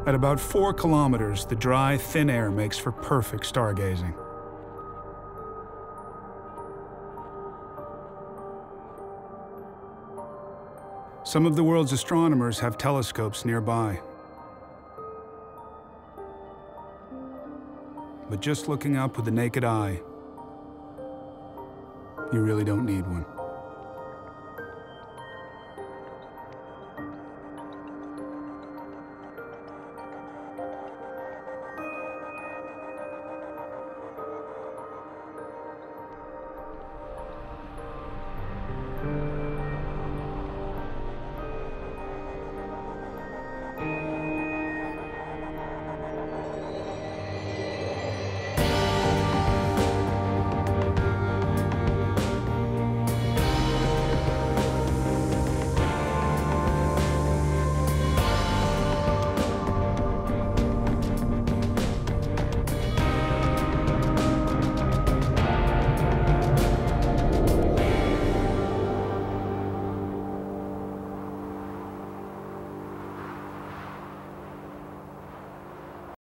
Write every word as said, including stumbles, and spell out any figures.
At about four kilometers, the dry, thin air makes for perfect stargazing. Some of the world's astronomers have telescopes nearby. But just looking up with the naked eye, you really don't need one.